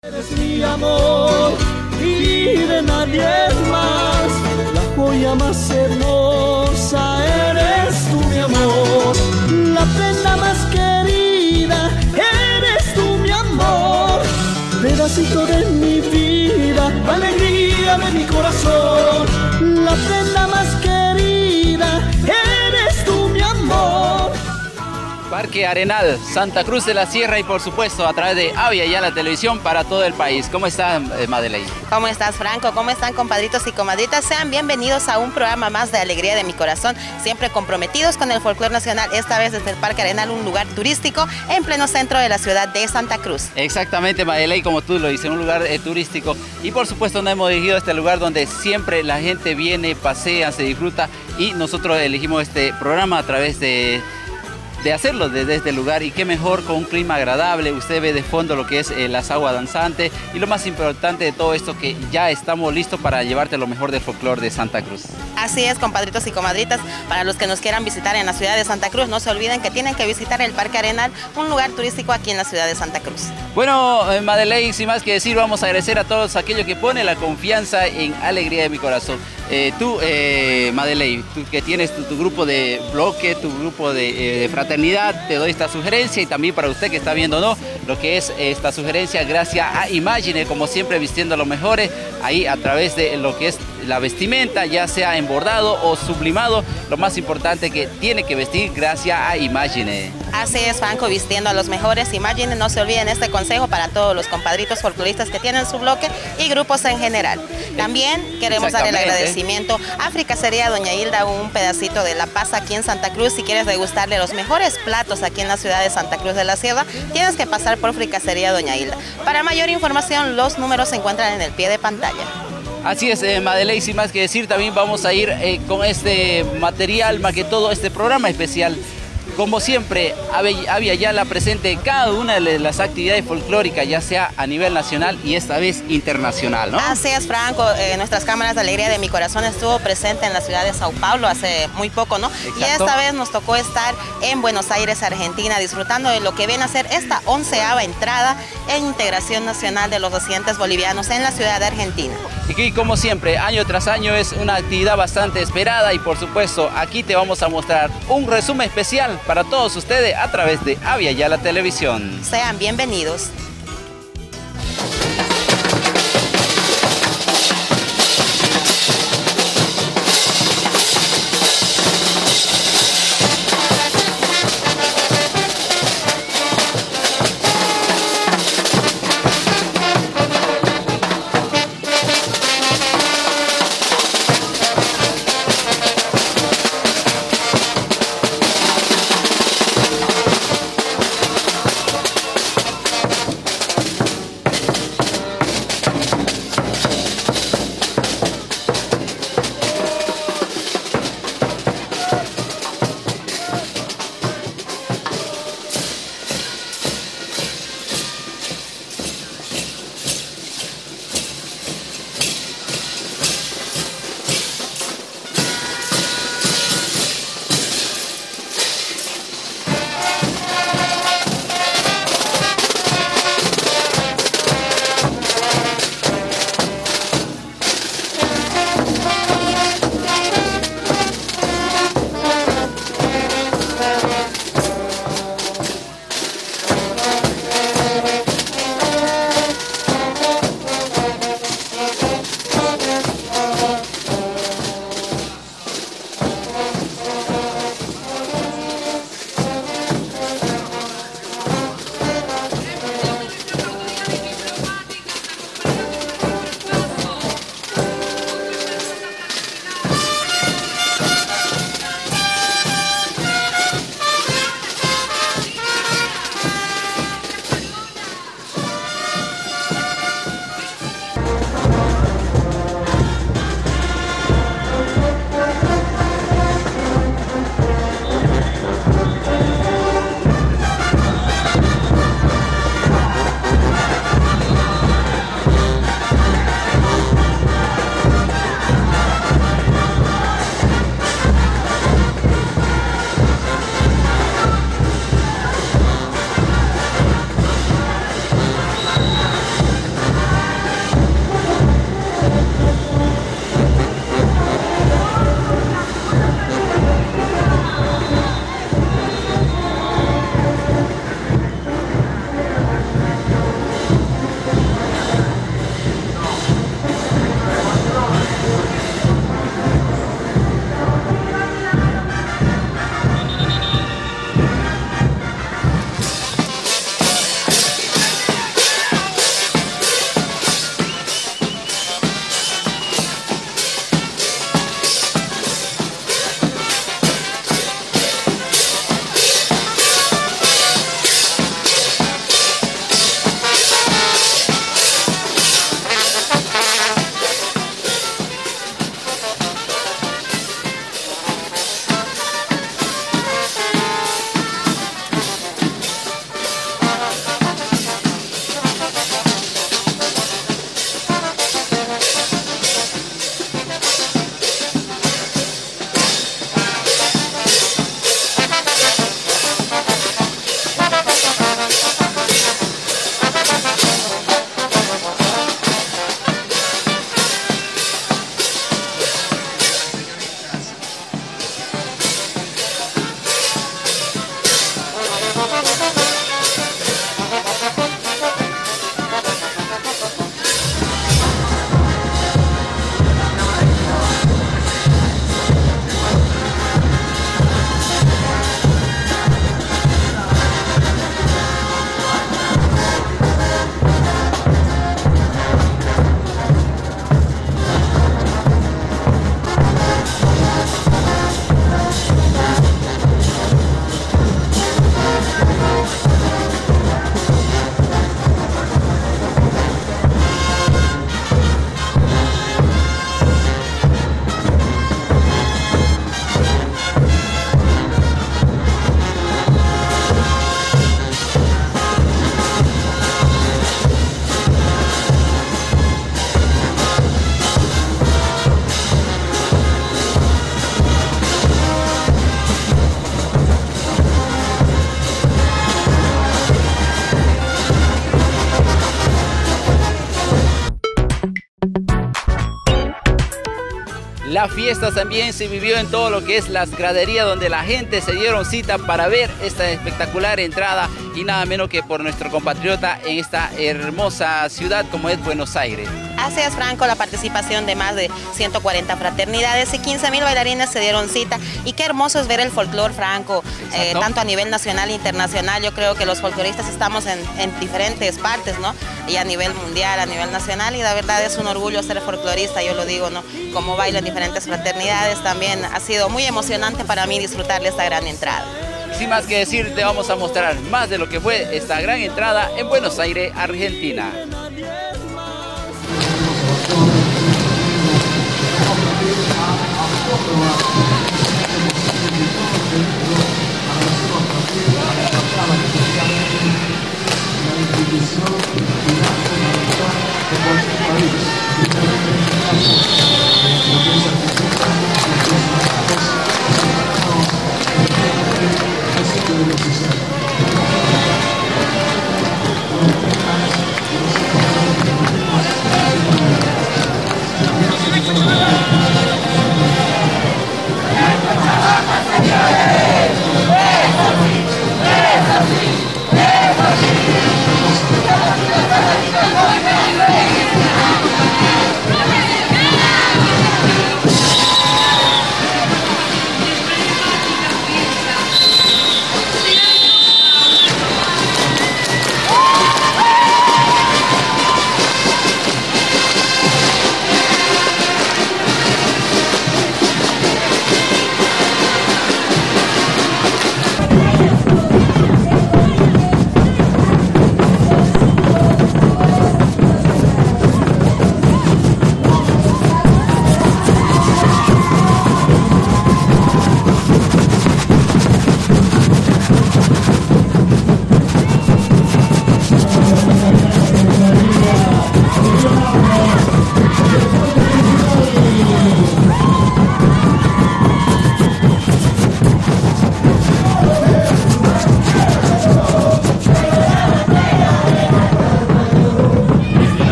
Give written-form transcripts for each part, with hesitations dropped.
Eres mi amor y de nadie más, la joya más hermosa eres tú, mi amor, la prenda más querida eres tú, mi amor, pedacito de mi vida, alegría de mi corazón, la prenda más querida eres tú, mi amor. Parque Arenal, Santa Cruz de la Sierra y por supuesto a través de Avia Yala Televisión para todo el país. ¿Cómo estás, Madeleine? ¿Cómo estás, Franco? ¿Cómo están, compadritos y comadritas? Sean bienvenidos a un programa más de Alegría de mi Corazón, siempre comprometidos con el folclore nacional, esta vez desde el Parque Arenal, un lugar turístico en pleno centro de la ciudad de Santa Cruz. Exactamente, Madeleine, como tú lo dices, un lugar turístico y por supuesto nos hemos dirigido a este lugar donde siempre la gente viene, pasea, se disfruta y nosotros elegimos este programa a través de hacerlo desde este lugar y qué mejor con un clima agradable. Usted ve de fondo lo que es las aguas danzantes y lo más importante de todo esto que ya estamos listos para llevarte lo mejor del folclore de Santa Cruz. Así es, compadritos y comadritas, para los que nos quieran visitar en la ciudad de Santa Cruz, no se olviden que tienen que visitar el Parque Arenal, un lugar turístico aquí en la ciudad de Santa Cruz. Bueno, Madeleine, sin más que decir, vamos a agradecer a todos aquellos que ponen la confianza en Alegría de mi Corazón. Tú, Madeleine, tú que tienes tu grupo de bloque, tu grupo de fraternidad, te doy esta sugerencia y también para usted que está viendo, ¿no?, lo que es esta sugerencia gracias a Imagine, como siempre vistiendo lo mejores, ahí a través de lo que es la vestimenta, ya sea en bordado o sublimado, lo más importante que tiene que vestir gracias a Imagine. Así es, Franco, vistiendo a los mejores. Imagine, no se olviden este consejo para todos los compadritos folcloristas que tienen su bloque y grupos en general. También queremos dar el agradecimiento a Fricasería Doña Hilda, un pedacito de La Paz aquí en Santa Cruz. Si quieres degustarle los mejores platos aquí en la ciudad de Santa Cruz de la Sierra, tienes que pasar por Fricasería Doña Hilda. Para mayor información, los números se encuentran en el pie de pantalla. Así es, Madeleine, sin más que decir, también vamos a ir con este material, más que todo este programa especial. Como siempre, Avia Yala presente cada una de las actividades folclóricas, ya sea a nivel nacional y esta vez internacional, ¿no? Así es, Franco. Nuestras cámaras de Alegría de mi Corazón estuvo presente en la ciudad de Sao Paulo hace muy poco, ¿no? Exacto. Y esta vez nos tocó estar en Buenos Aires, Argentina, disfrutando de lo que viene a ser esta 11ª entrada en integración nacional de los residentes bolivianos en la ciudad de Argentina. Y que, como siempre, año tras año es una actividad bastante esperada y por supuesto aquí te vamos a mostrar un resumen especial para todos ustedes a través de Avia Yala Televisión. Sean bienvenidos. La fiesta también se vivió en todo lo que es las graderías, donde la gente se dieron cita para ver esta espectacular entrada y nada menos que por nuestro compatriota en esta hermosa ciudad como es Buenos Aires. Así es, Franco, la participación de más de 140 fraternidades y 15.000 bailarines se dieron cita. Y qué hermoso es ver el folclor, Franco, tanto a nivel nacional e internacional. Yo creo que los folcloristas estamos en diferentes partes, ¿no? Y a nivel mundial, a nivel nacional, y la verdad es un orgullo ser folclorista, yo lo digo, ¿no? Como bailo en diferentes fraternidades, también ha sido muy emocionante para mí disfrutar de esta gran entrada. Sin más que decir, te vamos a mostrar más de lo que fue esta gran entrada en Buenos Aires, Argentina.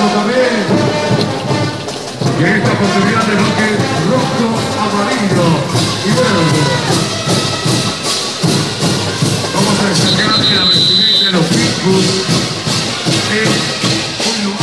también. Y en esta oportunidad de bloque rojo, amarillo y verde. Vamos a destacar que la vestimenta de los Picus es un lugar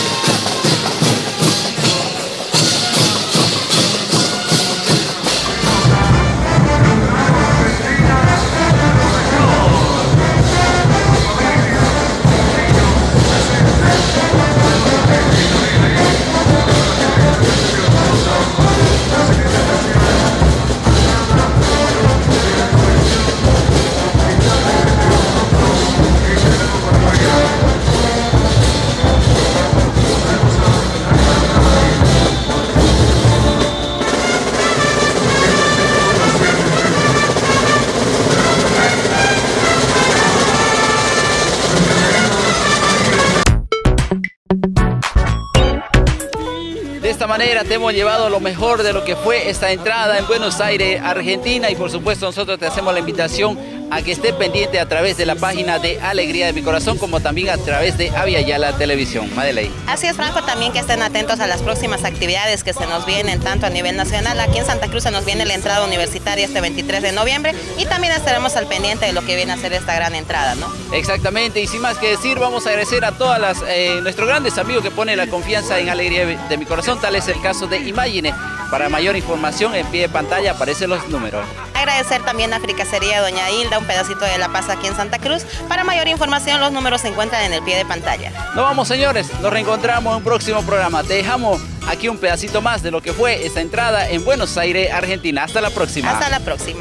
De esta manera te hemos llevado lo mejor de lo que fue esta entrada en Buenos Aires, Argentina, y por supuesto nosotros te hacemos la invitación a que esté pendiente a través de la página de Alegría de mi Corazón, como también a través de Aviala Televisión. Madeley. Así es, Franco, también que estén atentos a las próximas actividades que se nos vienen tanto a nivel nacional. Aquí en Santa Cruz se nos viene la entrada universitaria este 23 de noviembre y también estaremos al pendiente de lo que viene a ser esta gran entrada, ¿no? Exactamente, y sin más que decir, vamos a agradecer a todas nuestros grandes amigos que ponen la confianza en Alegría de mi Corazón. Tal es el caso de Imagine. Para mayor información, en pie de pantalla aparecen los números. Agradecer también a Fricasería Doña Hilda, un pedacito de La Paz aquí en Santa Cruz. Para mayor información, los números se encuentran en el pie de pantalla. Nos vamos, señores, nos reencontramos en un próximo programa. Te dejamos aquí un pedacito más de lo que fue esta entrada en Buenos Aires, Argentina. Hasta la próxima. Hasta la próxima.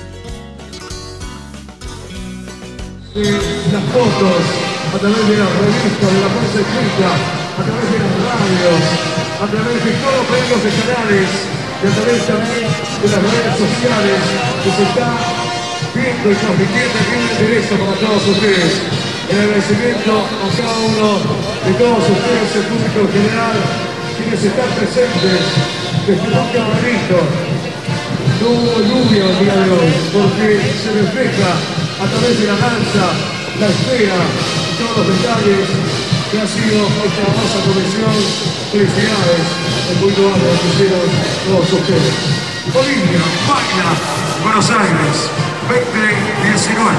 Las fotos a través de las revistas, de la prensa escrita, a través de las radios, a través de todos los medios de canales y a través también de las redes sociales que se está viendo y transmitiendo aquí en directo para todos ustedes. El agradecimiento a cada uno de todos ustedes, el público en general, quienes están presentes desde un caballito. No hubo lluvia el día de hoy, porque se refleja a través de la danza, la esfera y todos los detalles que ha sido esta hermosa comisión. Felicidades, es muy loable lo que hicieron todos ustedes. Bolivia, baila, Buenos Aires, 2019.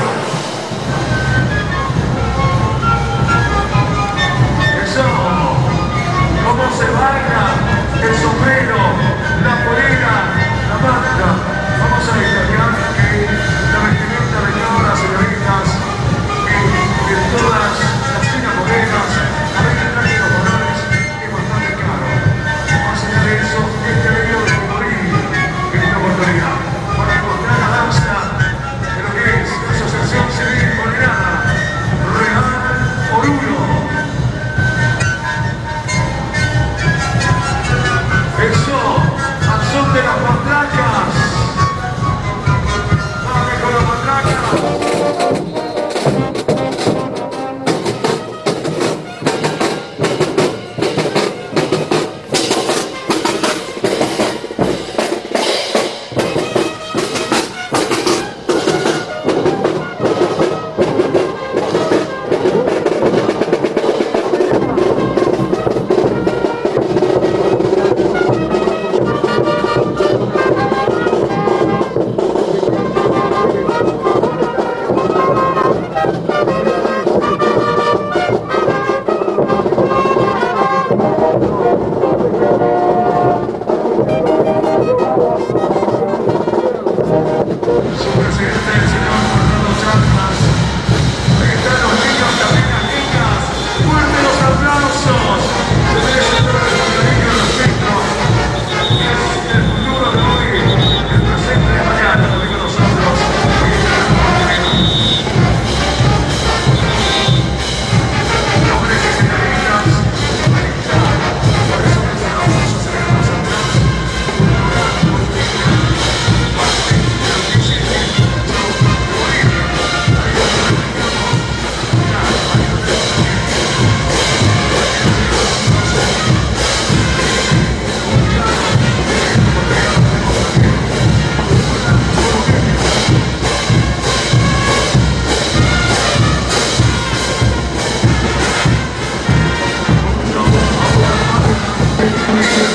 Eso, cómo se baila el sombrero, la polera, la manta. Vamos a destacar que la vestimenta de todas las señoritas, de todas las finas morenas, a ver el traje de los morales es bastante caro. Más allá de eso, este medio de Bolivia en esta oportunidad para encontrar la danza de lo que es la Asociación Civil Boliviana Real Oruro.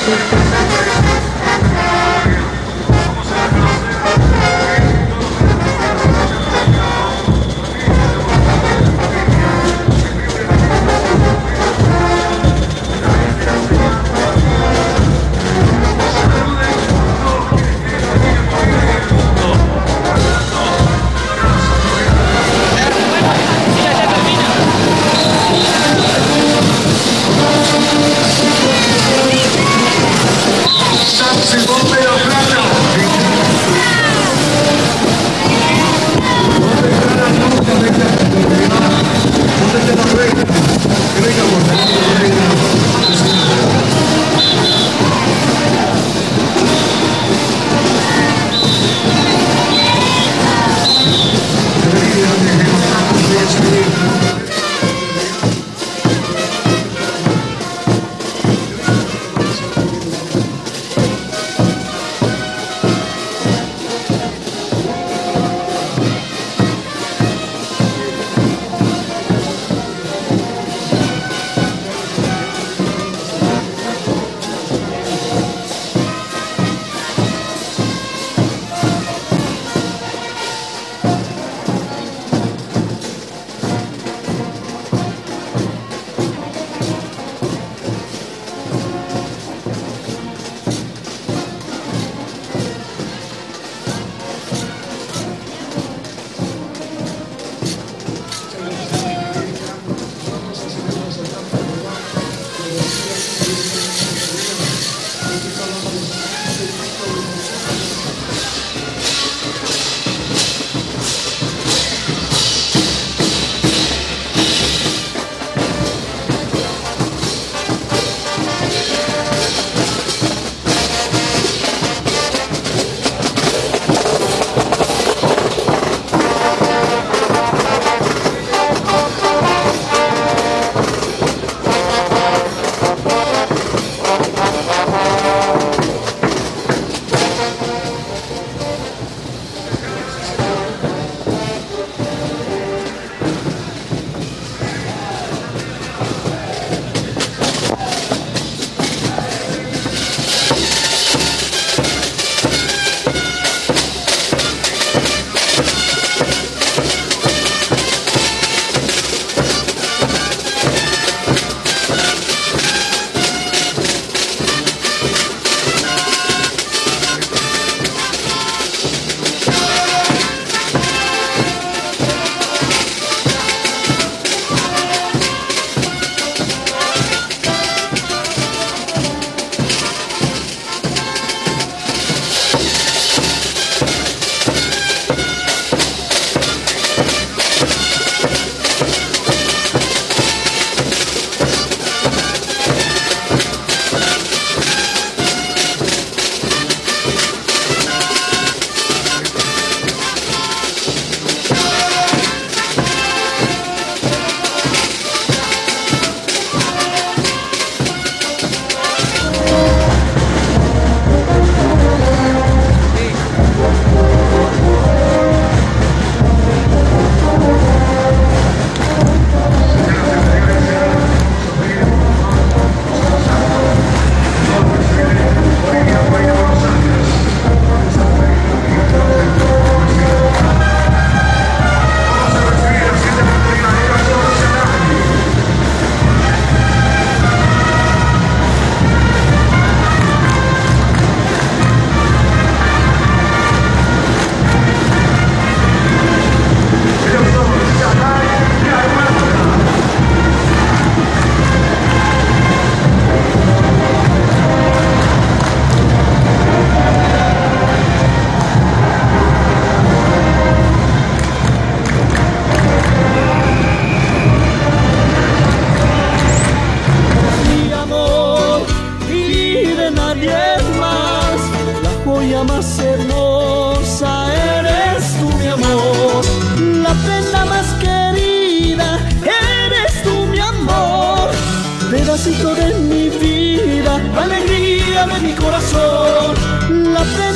pedacito de mi vida, la alegría de mi corazón, la